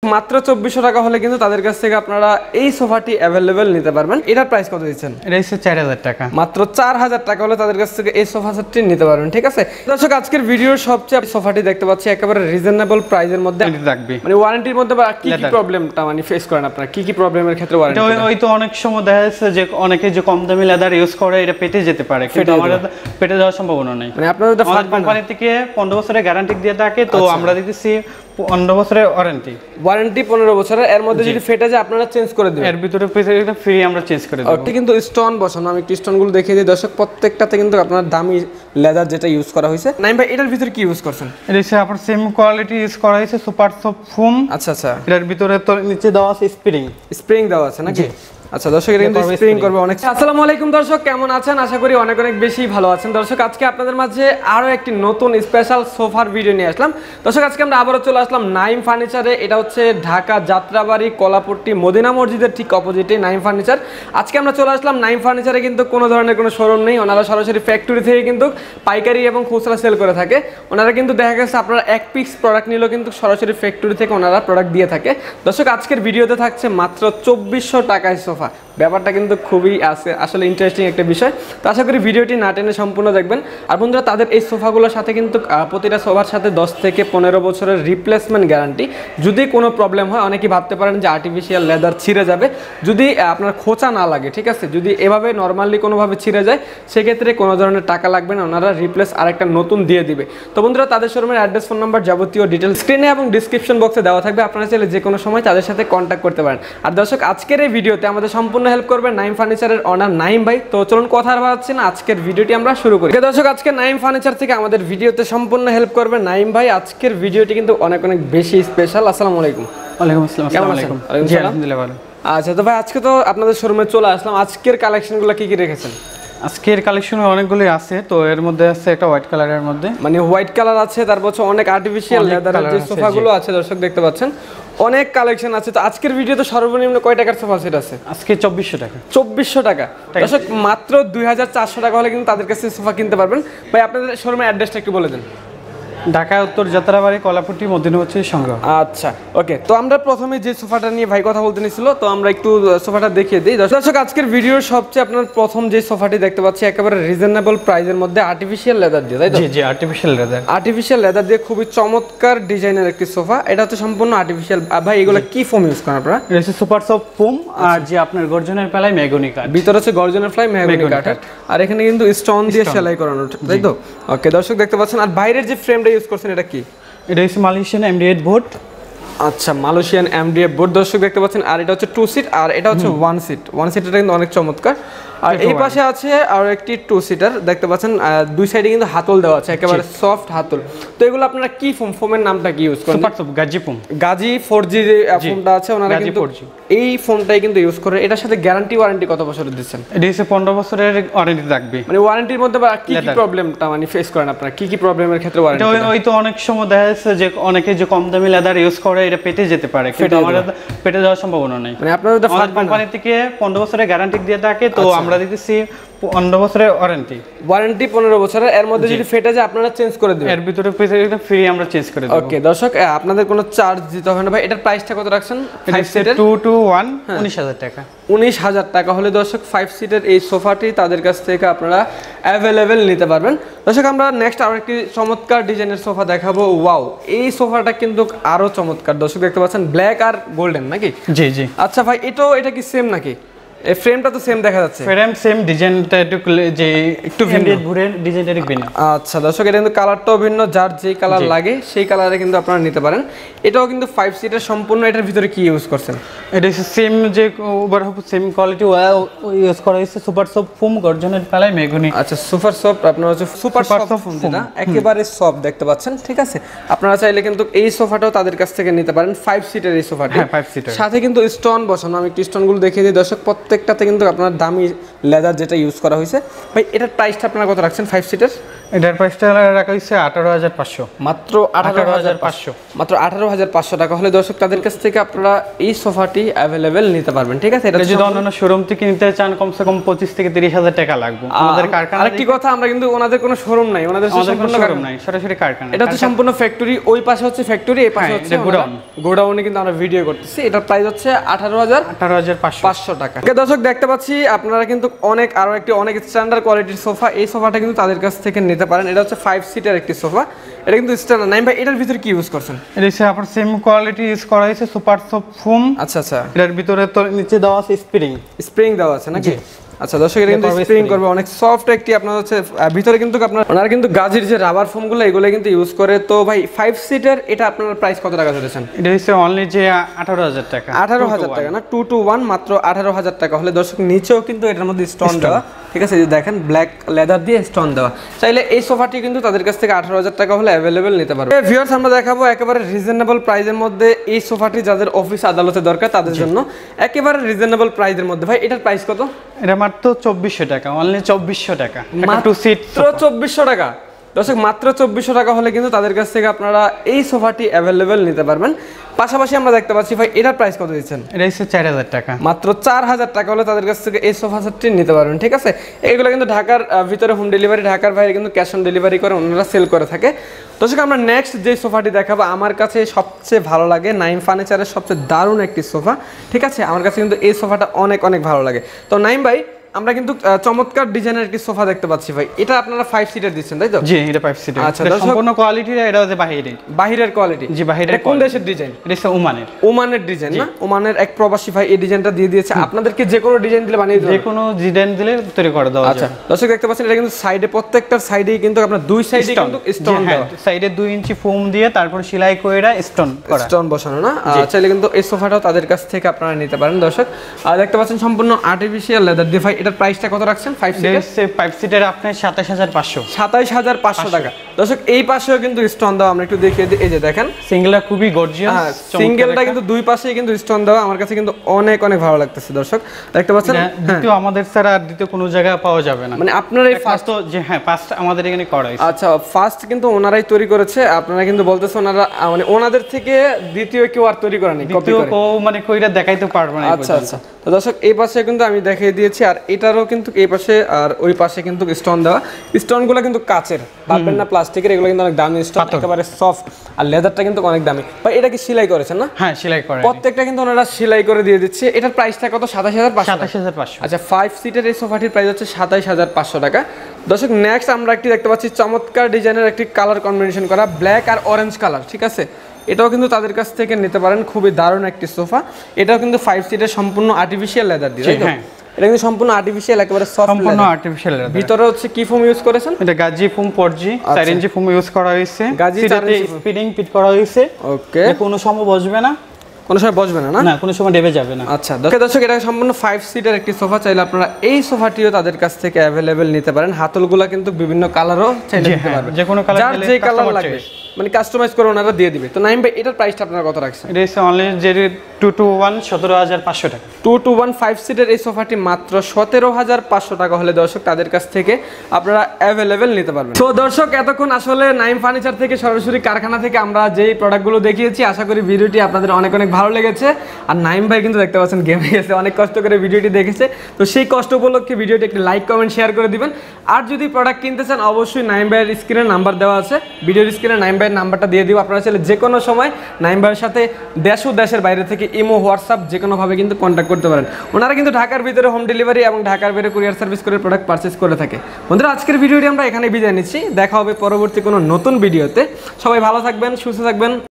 মাত্র 2400 টাকা হলে কিন্তু তাদের কাছ থেকে আপনারা এই সোফাটি অ্যাভেলেবেল নিতে পারবেন। এটার প্রাইস কত দিচ্ছেন? এটা হচ্ছে 4000 টাকা। মাত্র 4000 টাকা হলে তাদের কাছ থেকে এই সোফা সেটটি নিতে পারবেন। ঠিক আছে দর্শক, আজকের ভিডিওর সবচেয়ে সোফাটি দেখতে পাচ্ছি একেবারে রিজনেবল প্রাইসের মধ্যে থাকবে। মানে ওয়ারেন্টির মধ্যে কি কি প্রবলেমটা মানে ফেস করেন আপনারা, কি কি প্রবলেমের ক্ষেত্রে ওয়ারেন্টি? ওই তো অনেক সময় দেখা যাচ্ছে যে অনেকে যে কম দামি লেদার ইউজ করে এটা পেটে যেতে পারে, কিন্তু আমাদের পেটে যাওয়ার সম্ভাবনা নেই। মানে আপনাদের কোম্পানি থেকে 15 বছরের গ্যারান্টি দিয়ে থাকে, তো আমরা দিতেছি 15 বছরের ওয়ারেন্টি 15 বছরের। এর মধ্যে যদি ফেটে যায় আপনারা চেঞ্জ করে দিবেন, এর ভিতরে ফ্রি আমরা চেঞ্জ করে দেব। ওটা কিন্তু স্টোন বসানো, আমি একটু স্টোনগুলো দেখিয়ে দিই দর্শক। প্রত্যেকটাতে কিন্তু আপনার দামি লেদার যেটা ইউজ করা হয়েছে। নাইম ভাই এটার ভিতরে কি ইউজ করছেন? এটা হচ্ছে আপনার সেম কোয়ালিটি ইউজ করা হয়েছে, সুপার সফট ফোম। আচ্ছা আচ্ছা, এর ভিতরে তো নিচে দেওয়া আছে স্প্রিং দেওয়া আছে নাকি? আচ্ছা দর্শক, এটা কিন্তু স্প্রিং করবে অনেক। আসসালামু আলাইকুম দর্শক, কেমন আছেন? আশা করি অনেক অনেক বেশি ভালো আছেন। দর্শক আজকে আপনাদের মাঝে আরো একটি নতুন স্পেশাল সোফার ভিডিও নিয়ে আসলাম। দর্শক আজকে আমরা আবারও চলে আসলাম নাইম ফার্নিচারে। এটা হচ্ছে ঢাকা যাত্রাবাড়ি কলাপট্টি মদিনা মসজিদের ঠিক অপোজিটে নাইম ফার্নিচার। আজকে আমরা চলে আসলাম নাইম ফার্নিচারে, কিন্তু কোনো ধরনের কোনো শোরুম নেই। ওনারা সরাসরি ফ্যাক্টরি থেকে কিন্তু পাইকারি এবং খুচরা সেল করে থাকে। ওনারা কিন্তু দেখা গেছে আপনারা এক পিস প্রোডাক্ট নিলেও কিন্তু সরাসরি ফ্যাক্টরি থেকে ওনারা প্রোডাক্ট দিয়ে থাকে। দর্শক আজকের ভিডিওতে থাকছে মাত্র 2400 টাকায় সোফা। ব্যাপারটা কিন্তু খুবই আসলে ইন্টারেস্টিং একটা বিষয়। তো আশা করি ভিডিওটি না টেনে সম্পূর্ণ দেখবেন। আর বন্ধুরা, তাদের এই সোফাগুলোর সাথে কিন্তু প্রতিটা সোফার সাথে 10 থেকে 15 বছরের রিপ্লেসমেন্ট গ্যারান্টি। যদি কোনো প্রবলেম হয়, অনেকেই ভাবতে পারেন যে আর্টিফিশিয়াল লেদার ছিঁড়ে যাবে, যদি আপনার খোঁচা না লাগে, ঠিক আছে, যদি এভাবে নর্মালি কোনোভাবে ছিঁড়ে যায় সেক্ষেত্রে কোনো ধরনের টাকা লাগবে না, ওনারা রিপ্লেস আরেকটা নতুন দিয়ে দিবে। তো বন্ধুরা, তাদের শোরুমের অ্যাড্রেস, ফোন নাম্বার, যাবতীয় ডিটেলস স্ক্রিনে এবং ডিসক্রিপশন বক্সে দেওয়া থাকবে। আপনারা চাইলে যে কোনো সময় তাদের সাথে কন্ট্যাক্ট করতে পারেন। আর দর্শক আজকের এই ভিডিওতে আমাদের সম্পূর্ণ হেল্প করবে নাইম ফার্নিচারের অনার নাইম ভাই। তো চলুন কথা আর বাড়াচ্ছি না, আজকের ভিডিওটি আমরা শুরু করি। দর্শক আজকে নাইম ফার্নিচার থেকে আমাদের ভিডিওতে সম্পূর্ণ হেল্প করবে নাইম ভাই। আজকের ভিডিওটি কিন্তু অনেক অনেক বেশি স্পেশাল। আসসালামু আলাইকুম। ওয়ালাইকুম আসসালাম। কেমন আছেন? জি আলহামদুলিল্লাহ ভালো। আচ্ছা তো ভাই, আজকে তো আপনাদের শোরুমে চলে আসলাম। আজকের কালেকশনগুলো কি কি রেখেছেন? আজকের কালেকশনে অনেকগুলো আছে, তো এর মধ্যে আছে একটা হোয়াইট কালারের মধ্যে, মানে হোয়াইট কালার আছে, তারপর অনেক আর্টিফিশিয়াল লেদারের যে সোফাগুলো আছে দর্শক দেখতে পাচ্ছেন, অনেক কালেকশন আছে। তো আজকের ভিডিওতে সর্বনিম্ন কয় টাকার সোফা সেট আছে? আজকে 2400 টাকা। 2400 টাকা দর্শক, মাত্র 2400 টাকা হলে কিন্তু তাদের কাছে সোফা কিনতে পারবেন। ভাই আপনাদের শোরুমের অ্যাড্রেসটা একটু বলে দেন। ঢাকা উত্তর যাত্রাবাড়ি কলাপট্টি মদিনা মসজিদের সঙ্গে। আচ্ছা ওকে, তো আমরা প্রথমে যে সোফাটা নিয়ে ভাই কথা বলতে নিছিল, তো আমরা একটু সোফাটা দেখিয়ে দিই। দর্শক আজকের ভিডিওর সবচেয়ে আপনার প্রথম যে সোফাটি দেখতে পাচ্ছি একেবারে রিজনেবল প্রাইসের মধ্যে আর্টিফিশিয়াল লেদার দিয়ে, তাই তো? জি জি, আর্টিফিশিয়াল লেদার দিয়ে খুবই চমৎকার ডিজাইনের একটি সোফা। এটা হচ্ছে সম্পূর্ণ আর্টিফিশিয়াল। ভাই এগুলো কি ফোম ইউজ করেন আপনারা? এটা হচ্ছে সুপার সফট ফোম, আর যে আপনার গর্জনের প্লাই মেহগনি কাঠ, ভিতরে হচ্ছে গর্জনের প্লাই মেহগনি কাঠ, আর এখানে কিন্তু স্টোন দিয়ে সেলাই করানো, তাই তো? ওকে দর্শক দেখতে পাচ্ছেন। আর বাইরের যে ফ্রেমটা ইউজ করছেন এটা কি? এটা হচ্ছে মালয়েশিয়ান MD8 বোর্ড। আচ্ছা, মালয়েশিয়ান MD8 বোর্ড দর্শক দেখতে পাচ্ছেন। আর এটা হচ্ছে 2 সিট, আর এটা হচ্ছে 1 সিট। 1 সিটটা কিন্তু অনেক চমৎকার। আর এই পাশে আছে আর একটি 2 সিটার দেখতে পাচ্ছেন। দুই সাইডে কিন্তু হাতল দেওয়া আছে, একেবারে সফট হাতল। তো এগুলো আপনারা কি ফোম, ফোমের নামটা কি ইউজ করেন? Super soft Gazi foam. Gazi 4G যে ফোমটা আছে ওনারা কিন্তু এই ফোমটাই কিন্তু ইউজ করে। এটার সাথে গ্যারান্টি ওয়ারেন্টি কত বছরের দিচ্ছেন? এটা হচ্ছে 15 বছরের ওয়ারেন্টি থাকবে। মানে ওয়ারেন্টির মধ্যে কি কি প্রবলেমটা মানে ফেস করেন আপনারা, কি কি প্রবলেমের ক্ষেত্রে ওয়ারেন্টি? ওই তো অনেক সময় দেখা যাচ্ছে যে অনেকে যে কম দামি লেদার ইউজ করে এটা পেটে যেতে পারে, কিন্তু আমাদের পেটে যাওয়ার সম্ভাবনা নেই। মানে আপনাদের কোম্পানি থেকে 15 বছরের গ্যারান্টি দিয়ে থাকে, তো আমরা দিতেছি 15 বছরের ওয়ারেন্টি 15 বছরের। এর মধ্যে যদি ফেটে যায় আপনারা চেঞ্জ করে দিবেন, এর ভিতরে ফ্রি আমরা চেঞ্জ করে দেব। ওকে দর্শক, আপনাদের কোনো চার্জ দিতে হবে না। ভাই এটার প্রাইসটা কত রাখছেন? 5 সিটের 2 to 1 19000 টাকা। 19000 টাকা হলে দর্শক 5 সিটের এই সোফাটি তাদের কাছ থেকে আপনারা অ্যাভেলেবেল নিতে পারবেন। দর্শক আমরা নেক্সট আরো একটি চমৎকার ডিজাইনের সোফা দেখাবো। ওয়াও, এই সোফাটা কিন্তু আরো চমৎকার। দর্শক দেখতে পাচ্ছেন ব্ল্যাক আর গোল্ডেন নাকি? জি জি। আচ্ছা ভাই, এটা কি সেম নাকি? এই ফ্রেমটা তো সেম দেখা যাচ্ছে। ফ্রেম সেম, ডিজাইনটা একটু ভিন্ন, ঘুরের ডিজাইনটা একটু ভিন্ন। আচ্ছা দর্শক, এটা কিন্তু কালারটাও ভিন্ন, যার যেই কালার লাগে সেই কালারে কিন্তু আপনারা নিতে পারেন। এটাও কিন্তু 5 সিটের সম্পূর্ণ। এটার ভিতরে কি ইউজ করছেন? এটা হচ্ছে সেম যে ওভারঅল সেম কোয়ালিটি ইউজ করা হয়েছে, সুপার সফট ফোম গর্জনের প্লাই মেহগনি। আচ্ছা, সুপার সফট, আপনারা হচ্ছে সুপার সফট ফোম, যেটা একেবারে সফট দেখতে পাচ্ছেন, ঠিক আছে? আপনারা চাইলে কিন্তু এই সোফাটাও তাদের কাছ থেকে নিতে পারেন। 5 সিটের এই সোফাটি, হ্যাঁ 5 সিটার, সাথে কিন্তু স্টোন বসানো। আমি একটু স্টোনগুলো দেখিয়ে দিই দর্শক। প্রত্যেকটাতে কিন্তু আপনার দামি লেদার যেটা ইউজ করা হয়েছে। ভাই এটার প্রাইসটা আপনারা কত রাখছেন 5 সিটের? এটার প্রাইসটা রাখা হয়েছে 18,500। মাত্র 18,500। মাত্র 18,500 টাকা হলে দর্শক তাদের কাছ থেকে আপনারা এই সোফাটি অ্যাভেলেবেল নিতে পারবেন। ঠিক আছে, এটা যদি অন্যান্য শোরুম থেকে নিতে চান কমসে কম 25 থেকে 30,000 টাকা লাগবে আমাদের কারখানা। আরেকটি কথা, আমরা কিন্তু ওনাদের কোনো শোরুম নাই, ওনাদের সম্পূর্ণ শোরুম নাই, সরাসরি কারখানা। এটা হচ্ছে সম্পূর্ণ ফ্যাক্টরি, ওই পাশে হচ্ছে ফ্যাক্টরি, এই পাশে হচ্ছে গোডাউন। গোডাউনে কিন্তু আমরা ভিডিও করতেছি। এটার প্রাইস হচ্ছে 18,500 টাকা। ওকে দর্শক, দেখতে পাচ্ছি আপনারা কিন্তু অনেক স্ট্যান্ডার্ড কোয়ালিটির সোফা, এই সোফাটা কিন্তু তাদের কাছ থেকে নিতে পারেন। এটা হচ্ছে 5 সিটার একটি সোফা, এটা কিন্তু স্ট্যান্ডার্ড। নাইম ভাই, এটার ভিতরে কি ইউজ করছেন? এটা হচ্ছে আপনার সেম কোয়ালিটি ইউজ করা হয়েছে, সুপার সফট ফোম। আচ্ছা আচ্ছা, এটার ভিতরে তো নিচে দেওয়া আছে স্প্রিং দেওয়া আছে নাকি? আচ্ছা দর্শক, এটা কিন্তু স্প্রিং করবে, অনেক সফট একটি আপনার হচ্ছে ভিতরে কিন্তু ওনারা কিন্তু গাজির যে রাবার ফোমগুলো এগুলো কিন্তু ইউজ করে। তো ভাই 5 সিটার এটা আপনার প্রাইস কত টাকা ধরেছেন? এটা হচ্ছে অনলি যে 18,000 টাকা। 18,000 টাকা না, 2 to 1 মাত্র 18,000 টাকা হলে দর্শক নিচেও কিন্তু এটার মধ্যে স্টোন দেওয়া। ঠিক আছে, যে দেখেন ব্ল্যাক লেদার দিয়ে স্টোন দেওয়া। চাইলে এই সোফাটি কিন্তু তাদের কাছ থেকে 18,000 টাকা হলে অ্যাভেলেবেল নিতে পারবে। ভিউয়ার্স, আমরা দেখাবো একেবারে রিজনেবল প্রাইসের মধ্যে এই সোফাটি, যাদের অফিস আদালতে দরকার তাদের জন্য একেবারে রিজনেবল প্রাইসের মধ্যে। ভাই এটার প্রাইস কত? এটা মাত্র 2400 টাকা, অনলি 2400 টাকা। মাত্র 2400 টাকা দর্শক, মাত্র 2400 টাকা হলে কিন্তু তাদের কাছ থেকে আপনারা এই সোফাটি অ্যাভেলেবেল নিতে পারবেন। পাশাপাশি আমরা দেখতে পাচ্ছি ভাই এটার প্রাইস কত দিচ্ছেন? এটা হচ্ছে 4000 টাকা। মাত্র 4000 টাকা হলে তাদের কাছ থেকে এই সোফা সেটটি নিতে পারবেন। ঠিক আছে, এগুলো কিন্তু ঢাকার ভিতরে হোম ডেলিভারি, ঢাকার বাইরে কিন্তু ক্যাশ অন ডেলিভারি করে ওনারা সেল করে থাকে। দর্শক, আমরা নেক্সট যে সোফাটি দেখাবো, আমার কাছে সবচেয়ে ভালো লাগে নাইম ফার্নিচারের সবচেয়ে দারুণ একটি সোফা। ঠিক আছে, আমার কাছে কিন্তু এই সোফাটা অনেক ভালো লাগে। তো নাইম ভাই, আমরা কিন্তু চমৎকার ডিজাইনের একটি সোফা দেখতে পাচ্ছি ভাই। এটা আপনারা 5 সিটার দিচ্ছেন তাই তো? জি, এটা 5 সিটার। আচ্ছা, সম্পূর্ণ কোয়ালিটি এটা হচ্ছে বাহিরের কোয়ালিটি। জি, বাহিরের। কোন দেশের ডিজাইন? এটা হচ্ছে ওমানের ডিজাইন না? ওমানের এক প্রবাসী ভাই এই ডিজাইনটা দিয়ে দিয়েছে। আপনাদেরকে যে কোনো ডিজাইন দিলে বানিয়ে দেবে, যে কোনো ডিজাইন দিলে তৈরি করে দেওয়া যায়। আচ্ছা দর্শক, দেখতে পাচ্ছেন এটা কিন্তু সাইডে, প্রত্যেকটার সাইডেই কিন্তু আপনার দুই সাইডে কিন্তু স্টোন দেওয়া। সাইডে 2 ইঞ্চি ফোম দিয়ে তারপর সেলাই কইরা স্টোন বসানো না? চাইলে কিন্তু এই সোফাটাও তাদের কাছ থেকে আপনারা নিতে পারেন। দর্শক, দেখতে পাচ্ছেন সম্পূর্ণ আর্টিফিশিয়াল লেদার দিয়ে। ভাই এটার প্রাইসটা কত রাখছেন? 5 সিটার আপনার 27500। 27500 টাকা। দর্শক, এই পাশেও কিন্তু স্টোন দেওয়া, আমরা একটু দেখিয়ে দিই। এই যে দেখেন, সিঙ্গেলটা খুবই গর্জিয়াস, সিঙ্গেলটা কিন্তু দুই পাশেই কিন্তু স্টোন দেওয়া। আমার কাছে কিন্তু অনেক ভালো লাগতেছে। দর্শক দেখতে পাচ্ছেন, দ্বিতীয় আমাদের ছাড়া আর দ্বিতীয় কোনো জায়গায় পাওয়া যাবে না। মানে আপনার এই ফার্স্ট যে ফার্স্ট আমাদের এখানে করা হয়েছে। আচ্ছা, ফার্স্ট কিন্তু ওনারাই তৈরি করেছে। আপনারা কিন্তু বলতেছেন ওনারা মানে ওনাদের থেকে দ্বিতীয় কেউ আর তৈরি করেনি, কপি করে মানে কইরা দেখাইতে পারবে না। আচ্ছা, তো দর্শক এই পাশে কিন্তু আমি দেখিয়ে দিয়েছি, আর এটারও কিন্তু এই পাশে আর ওই পাশে কিন্তু স্টোন দেওয়া। স্টোনগুলো কিন্তু কাচের, ভাববেন না প্লাস্টিকের। এগুলো কিন্তু অনেক দামি স্টোন, একেবারে সফট, আর লেদারটা কিন্তু অনেক দামি। ভাই এটা কি সেলাই করেছেন না? হ্যাঁ, সেলাই করে, প্রত্যেকটা কিন্তু ওনারা সেলাই করে দিয়ে দিচ্ছে। এটার প্রাইসটা কত? 27500। আচ্ছা, 5 সিটার এই সোফাটির প্রাইস হচ্ছে 27500 টাকা। দর্শক, নেক্সট আমরা একটি দেখতে পাচ্ছি চমৎকার ডিজাইনের একটি কালার কম্বিনেশন করা, ব্ল্যাক আর অরেঞ্জ কালার। ঠিক আছে, এটাও কিন্তু তাদের কাছ থেকে নিতে পারেন, খুবই দারুণ একটি সোফা। এটাও কিন্তু 5 সিটার, সম্পূর্ণ আর্টিফিশিয়াল লেদার দিয়ে। হ্যাঁ, এটা কিন্তু সম্পূর্ণ আর্টিফিশিয়াল, একেবারে সফট, সম্পূর্ণ আর্টিফিশিয়াল লেদার। ভিতরে হচ্ছে কি ফোম ইউজ করেছেন? এটা Gazi foam 4G 4 inch foam use করা হয়েছে। গাজি স্পিডিং ফিট করা হয়েছে। ওকে, কোনো সময় বসবে না, কোনো সময় বসবে না? না, কোনো সময় ডেবে যাবে না। আচ্ছা দর্শক, এটা সম্পূর্ণ 5 সিটার একটি সোফা। চাইলে আপনারা এই সোফাটিও তাদের কাছ থেকে অ্যাভেলেবেল নিতে পারেন। হাতলগুলা কিন্তু বিভিন্ন কালারও চাইলে নিতে পারবেন, যে কোনো কালার, যার যে কালার লাগবে মানে কাস্টমাইজ করে ওনারা দিয়ে দিবে। তো নাইম ভাই, এটার প্রাইসটা আপনারা কত রাখছেন? এটা হচ্ছে অনলি যে 2 to 1 17500 টাকা। 2 to 1 5 সিটার এই সোফাটি মাত্র 17500 টাকা হলে দর্শক তাদের কাছ থেকে আপনারা অ্যাভেলেবেল নিতে পারবেন। তো দর্শক, এতক্ষণ আসলে নাইম ফার্নিচার থেকে সরাসরি কারখানা থেকে আমরা যেই প্রোডাক্টগুলো দেখিয়েছি, আশা করি ভিডিওটি আপনাদের অনেক ভালো লেগেছে। আর নাইম ভাই কিন্তু দেখতে পাচ্ছেন গেমে গেছে, অনেক কষ্ট করে ভিডিওটি দেখেছে। তো সেই কষ্ট উপলক্ষে ভিডিওটি একটি লাইক, কমেন্ট, শেয়ার করে দিবেন। আর যদি প্রোডাক্ট কিনতে চান, অবশ্যই নাইম ভাইয়ের স্ক্রিনে নাম্বার দেওয়া আছে, ভিডিওর স্ক্রিনে নাইম ভাইয়ের নাম্বারটা দিয়ে দিব। আপনারা চাইলে যে কোনো সময় নাইম ভাইয়ের সাথে দেশ ও দেশের বাইরে থেকে ইমো, হোয়াটসঅ্যাপ যে কোনোভাবে কিন্তু কন্ট্যাক্ট করতে পারেন। ওনারা কিন্তু ঢাকার ভিতরে হোম ডেলিভারি এবং ঢাকার বাইরে কুরিয়ার সার্ভিস করে প্রোডাক্ট পারচেস করে থাকে। বন্ধুরা, আজকের ভিডিওটি আমরা এখানে বিদায় নিচ্ছি। দেখা হবে পরবর্তী কোনো নতুন ভিডিওতে। সবাই ভালো থাকবেন, সুস্থ থাকবেন,